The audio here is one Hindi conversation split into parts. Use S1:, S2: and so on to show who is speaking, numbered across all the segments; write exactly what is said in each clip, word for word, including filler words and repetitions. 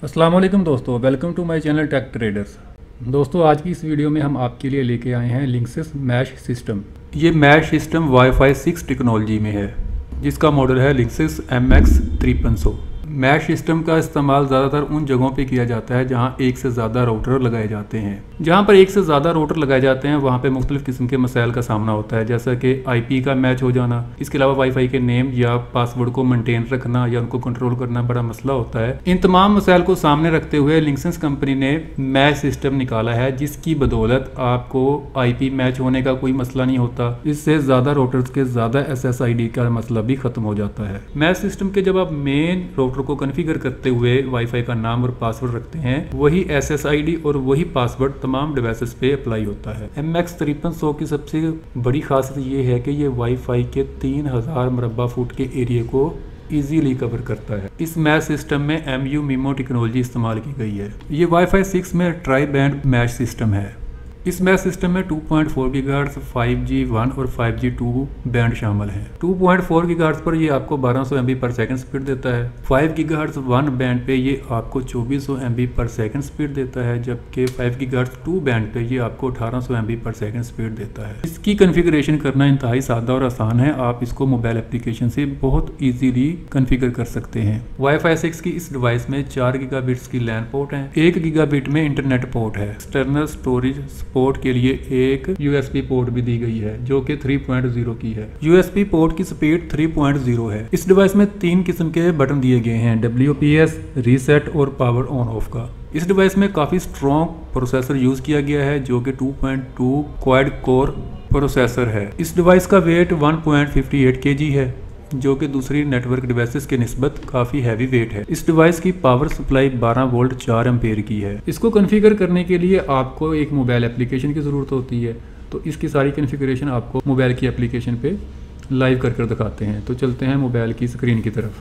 S1: अस्सलाम वालेकुम दोस्तों, welcome to my channel tech traders. दोस्तों आज की इस वीडियो में हम आपके लिए लेके आए हैं लिंक्सिस मैश सिस्टम। ये mesh system wifi six technology में है, जिसका मॉडल है लिंक्सिस एम एक्स तिरपन सौ। मैश सिस्टम का इस्तेमाल ज़्यादातर उन जगहों पे किया जाता है जहां एक से ज़्यादा राउटर लगाए जाते हैं। जहां पर एक से ज़्यादा राउटर लगाए जाते हैं वहां पे मुख्तलिफ किस्म के मसाइल का सामना होता है, जैसा कि आईपी का मैच हो जाना। इसके अलावा वाईफाई के नेम या पासवर्ड को मेंटेन रखना या उनको कंट्रोल करना बड़ा मसला होता है। इन तमाम मसाइल को सामने रखते हुए लिंक्सिस कंपनी ने मैश सिस्टम निकाला है, जिसकी बदौलत आपको आईपी मैच होने का कोई मसला नहीं होता। इससे ज़्यादा राउटर्स के ज़्यादा एस एस आई डी का मसला भी खत्म हो जाता है। मैश सिस्टम के जब आप मेन राउटर को कॉन्फ़िगर करते हुए वाईफाई का नाम और पासवर्ड रखते हैं, वही एस एस आई डी और वही पासवर्ड तमाम डिवाइसेस पे अप्लाई होता है। एम एक्स तिरपन सौ की सबसे बड़ी खासियत ये है कि ये वाईफाई के तीन हजार मुरब्बा फुट के एरिया को इजीली कवर करता है। इस मैश सिस्टम में एम यू मिमो टेक्नोलॉजी इस्तेमाल की गई है। ये वाईफाई सिक्स में ट्राई बैंड मैश सिस्टम है। इस मैश सिस्टम में two point four gigahertz, five G one और फाइव जी टू बैंड शामिल हैं। टू पॉइंट फोर गीगाहर्ट्ज़ पर ये आपको बारह सौ M B per second speed देता है। फाइव गीगाहर्ट्ज़ वन बैंड पे ये आपको चौबीस सौ M B per second speed देता है, जबकि फाइव गीगाहर्ट्ज़ टू बैंड पे ये आपको अठारह सौ M B per second speed देता है। इसकी कॉन्फ़िगरेशन करना इंतहाई सादा और आसान है। आप इसको मोबाइल एप्लीकेशन से बहुत ईजीली कॉन्फ़िगर कर सकते हैं। वाईफाई सिक्स की इस डिवाइस में चार गीगाबिट्स की लैन पोर्ट है, एक गीगाबिट में इंटरनेट पोर्ट है। एक्सटर्नल स्टोरेज पोर्ट के लिए एक यूएसबी पोर्ट भी दी गई है, जो कि थ्री पॉइंट ज़ीरो की है। यूएसबी पोर्ट की स्पीड थ्री पॉइंट ज़ीरो है। इस डिवाइस में तीन किस्म के बटन दिए गए हैं, डब्ल्यू पी एस, रीसेट और पावर ऑन ऑफ का। इस डिवाइस में काफी स्ट्रॉन्ग प्रोसेसर यूज किया गया है, जो कि two point two quad core processor है। इस डिवाइस का weight one point five eight KG है, जो कि दूसरी नेटवर्क डिवाइसेस के निस्बत काफ़ी हैवी वेट है। इस डिवाइस की पावर सप्लाई बारह वोल्ट चार एम्पेयर की है। इसको कॉन्फ़िगर करने के लिए आपको एक मोबाइल एप्लीकेशन की ज़रूरत होती है, तो इसकी सारी कॉन्फ़िगरेशन आपको मोबाइल की एप्लीकेशन पे लाइव कर कर दिखाते हैं। तो चलते हैं मोबाइल की स्क्रीन की तरफ।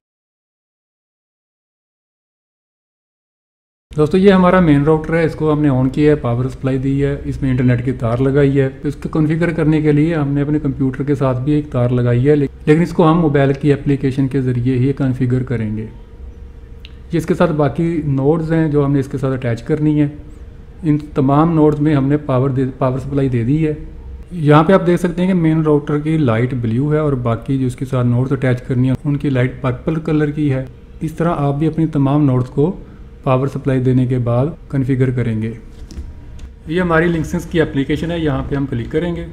S1: दोस्तों ये हमारा मेन राउटर है, इसको हमने ऑन किया है, पावर सप्लाई दी है, इसमें इंटरनेट की तार लगाई है। तो इसको कॉन्फ़िगर करने के लिए हमने अपने कंप्यूटर के साथ भी एक तार लगाई है, लेकिन इसको हम मोबाइल की एप्लीकेशन के ज़रिए ही कॉन्फ़िगर करेंगे। इसके साथ बाकी नोड्स हैं जो हमने इसके साथ अटैच करनी है। इन तमाम नोड्स में हमने पावर दे पावर सप्लाई दे दी है। यहाँ पे आप देख सकते हैं कि मेन राउटर की लाइट ब्लू है और बाकी जो इसके साथ नोड्स अटैच करनी है उनकी लाइट पर्पल कलर की है। इस तरह आप भी अपनी तमाम नोड्स को पावर सप्लाई देने के बाद कॉन्फ़िगर करेंगे। ये हमारी लिंक्सिस की एप्लीकेशन है, यहाँ पे हम क्लिक करेंगे।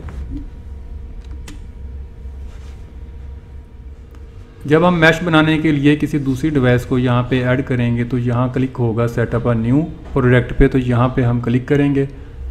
S1: जब हम मैश बनाने के लिए किसी दूसरी डिवाइस को यहाँ पे ऐड करेंगे तो यहाँ क्लिक होगा सेटअप अ न्यू प्रोडक्ट पे, तो यहाँ पे हम क्लिक करेंगे।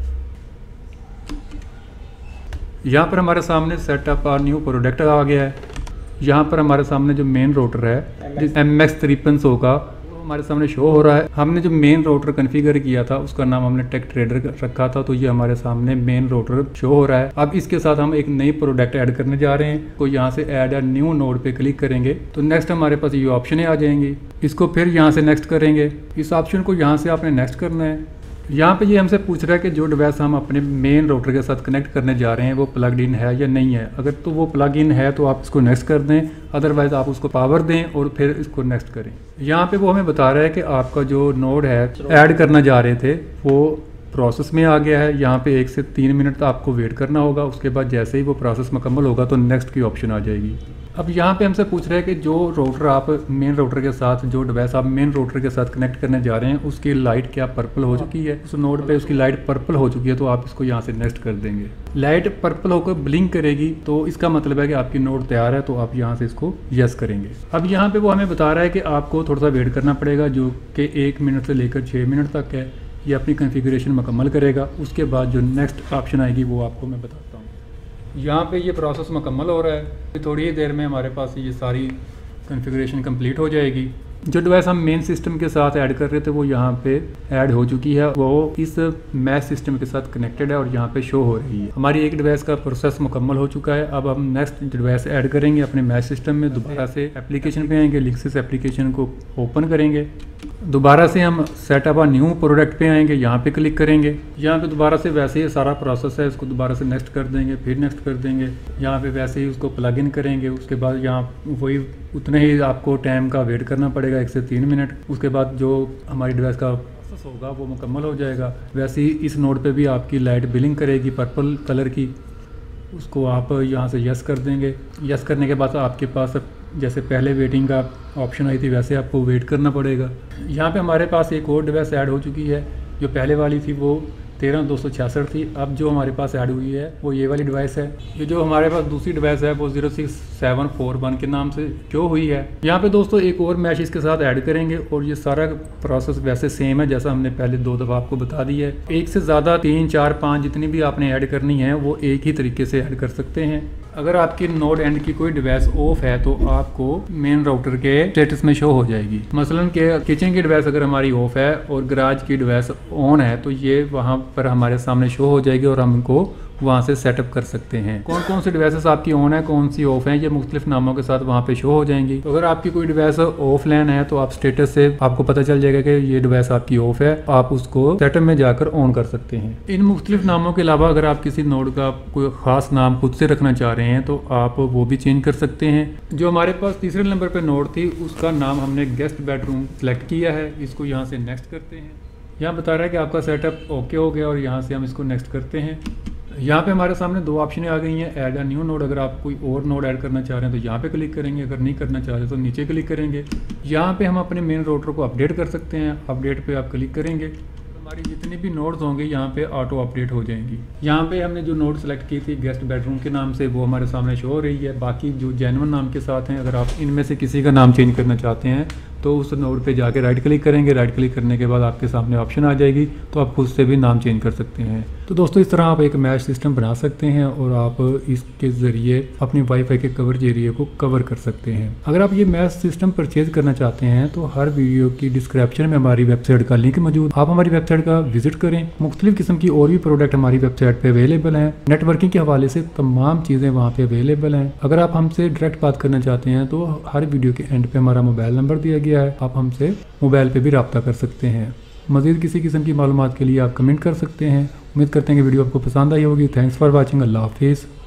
S1: यहाँ पर हमारे सामने सेटअप अ न्यू प्रोडक्ट आ गया है। यहाँ पर हमारे सामने जो मेन राउटर है एम एक्स तिरपन सौ का हमारे सामने शो हो रहा है। हमने जो मेन राउटर कॉन्फ़िगर किया था उसका नाम हमने टेक ट्रेडर रखा था, तो ये हमारे सामने मेन राउटर शो हो रहा है। अब इसके साथ हम एक नई प्रोडक्ट ऐड करने जा रहे हैं, तो यहाँ से ऐड अ न्यू नोड पे क्लिक करेंगे तो नेक्स्ट हमारे पास ये ऑप्शन आ जाएंगी। इसको फिर यहाँ से नेक्स्ट करेंगे। इस ऑप्शन को यहाँ से आपने नेक्स्ट करना है। यहाँ पे ये हमसे पूछ रहा है कि जो डिवाइस हम अपने मेन राउटर के साथ कनेक्ट करने जा रहे हैं वो प्लग इन है या नहीं है। अगर तो वो प्लग इन है तो आप इसको नेक्स्ट कर दें, अदरवाइज आप उसको पावर दें और फिर इसको नेक्स्ट करें। यहाँ पे वो हमें बता रहा है कि आपका जो नोड है ऐड करना जा रहे थे वो प्रोसेस में आ गया है। यहाँ पे एक से तीन मिनट तक आपको वेट करना होगा। उसके बाद जैसे ही वो प्रोसेस मुकम्मल होगा तो नेक्स्ट की ऑप्शन आ जाएगी। अब यहाँ पे हमसे पूछ रहे हैं कि जो राउटर आप मेन राउटर के साथ जो डिवाइस आप मेन राउटर के साथ कनेक्ट करने जा रहे हैं उसकी लाइट क्या पर्पल हो चुकी है। उस नोड पे उसकी लाइट पर्पल हो चुकी है, तो आप इसको यहाँ से नेक्स्ट कर देंगे। लाइट पर्पल होकर ब्लिंक करेगी तो इसका मतलब है कि आपकी नोड तैयार है, तो आप यहाँ से इसको यस करेंगे। अब यहाँ पे वो हमें बता रहा है कि आपको थोड़ा सा वेट करना पड़ेगा, जो कि एक मिनट से लेकर छः मिनट तक है। ये अपनी कॉन्फ़िगरेशन मुकम्मल करेगा, उसके बाद जो नेक्स्ट ऑप्शन आएगी वो आपको मैं बताता हूँ। यहाँ पे ये प्रोसेस मुकम्मल हो रहा है, थोड़ी ही देर में हमारे पास ये सारी कॉन्फ़िगरेशन कंप्लीट हो जाएगी। जो डिवाइस हम मेन सिस्टम के साथ ऐड कर रहे थे वो यहाँ पे ऐड हो चुकी है, वो इस मैश सिस्टम के साथ कनेक्टेड है और यहाँ पे शो हो रही है। हमारी एक डिवाइस का प्रोसेस मुकम्मल हो चुका है। अब हम नेक्स्ट डिवाइस ऐड करेंगे अपने मैश सिस्टम में। दोबारा से एप्लीकेशन पे आएंगे, लिंक्सिस एप्लीकेशन को ओपन करेंगे। दोबारा से हम सेटअप अ न्यू प्रोडक्ट पे आएंगे, यहाँ पे क्लिक करेंगे। यहाँ पे दोबारा से वैसे ही सारा प्रोसेस है, इसको दोबारा से नेक्स्ट कर देंगे, फिर नेक्स्ट कर देंगे। यहाँ पे वैसे ही उसको प्लग इन करेंगे। उसके बाद यहाँ वही उतने ही आपको टाइम का वेट करना पड़ेगा, एक से तीन मिनट। उसके बाद जो हमारी डिवाइस का प्रोसेस होगा वो मुकम्मल हो जाएगा। वैसे ही इस नोड पे भी आपकी लाइट बिलिंग करेगी पर्पल कलर की, उसको आप यहाँ से यस कर देंगे। यस करने के बाद आपके पास जैसे पहले वेटिंग का ऑप्शन आई थी वैसे आपको वेट करना पड़ेगा। यहाँ पे हमारे पास एक और डिवाइस ऐड हो चुकी है। जो पहले वाली थी वो तेरह दो सौ छियासठ थी, अब जो हमारे पास ऐड हुई है वो ये वाली डिवाइस है। ये जो हमारे पास दूसरी डिवाइस है वो zero six seven four one के नाम से शो हुई है। यहाँ पे दोस्तों एक और मैश इसके साथ ऐड करेंगे और ये सारा प्रोसेस वैसे सेम है जैसा हमने पहले दो दफ़ा आपको बता दी है। एक से ज़्यादा तीन चार पाँच जितनी भी आपने ऐड करनी है वो एक ही तरीके से ऐड कर सकते हैं। अगर आपकी नोड एंड की कोई डिवाइस ऑफ है तो आपको मेन राउटर के स्टेटस में शो हो जाएगी। मसलन के किचन की डिवाइस अगर हमारी ऑफ है और गराज की डिवाइस ऑन है तो ये वहाँ पर हमारे सामने शो हो जाएगी और हम इनको वहाँ से सेटअप कर सकते हैं। कौन कौन सी डिवाइसेस आपकी ऑन है, कौन सी ऑफ है, ये मुख्तलिफ नामों के साथ वहाँ पे शो हो जाएंगी। तो अगर आपकी कोई डिवाइस ऑफलाइन है तो आप स्टेटस से आपको पता चल जाएगा कि ये डिवाइस आपकी ऑफ है, आप उसको सेटअप में जाकर ऑन कर सकते हैं। इन मुख्तलिफ नामों के अलावा अगर आप किसी नोड का कोई खास नाम खुद से रखना चाह रहे हैं तो आप वो भी चेंज कर सकते हैं। जो हमारे पास तीसरे नंबर पर नोड थी उसका नाम हमने गेस्ट बेडरूम सेलेक्ट किया है। इसको यहाँ से नेक्स्ट करते हैं। यहाँ बता रहा है कि आपका सेटअप ओके हो गया और यहाँ से हम इसको नेक्स्ट करते हैं। यहाँ पे हमारे सामने दो ऑप्शन आ गई हैं, ऐड अ न्यू नोड। अगर आप कोई और नोड ऐड करना चाह रहे हैं तो यहाँ पे क्लिक करेंगे, अगर नहीं करना चाह रहे तो नीचे क्लिक करेंगे। यहाँ पे हम अपने मेन राउटर को अपडेट कर सकते हैं। अपडेट पे आप क्लिक करेंगे, हमारी जितनी भी नोड्स होंगे यहाँ पे ऑटो अपडेट हो जाएंगी। यहाँ पे हमने जो नोड सेलेक्ट की थी गेस्ट बेडरूम के नाम से वो हमारे सामने शो हो रही है। बाकी जो जेन्युइन नाम के साथ हैं, अगर आप इनमें से किसी का नाम चेंज करना चाहते हैं तो उस नोड पे जाके राइट क्लिक करेंगे। राइट क्लिक करने के बाद आपके सामने ऑप्शन आ जाएगी तो आप खुद से भी नाम चेंज कर सकते हैं। तो दोस्तों इस तरह आप एक मैश सिस्टम बना सकते हैं और आप इसके ज़रिए अपनी वाईफाई के कवरेज एरिया को कवर कर सकते हैं। अगर आप ये मैश सिस्टम परचेज करना चाहते हैं तो हर वीडियो की डिस्क्रिप्शन में हमारी वेबसाइट का लिंक मौजूद, आप हमारी वेबसाइट का विजिट करें। मुख्तलिफ किस्म की और भी प्रोडक्ट हमारी वेबसाइट पर अवेलेबल हैं। नेटवर्किंग के हवाले से तमाम चीज़ें वहाँ पर अवेलेबल हैं। अगर आप हमसे डायरेक्ट बात करना चाहते हैं तो हर वीडियो के एंड पे हमारा मोबाइल नंबर दिया गया है, आप हमसे मोबाइल पे भी रब्ता कर सकते हैं। मज़ीद किसी किस्म की मालूमात के लिए आप कमेंट कर सकते हैं। उम्मीद करते हैं कि वीडियो आपको पसंद आई होगी। Thanks for watching. अल्लाह हाफिज़।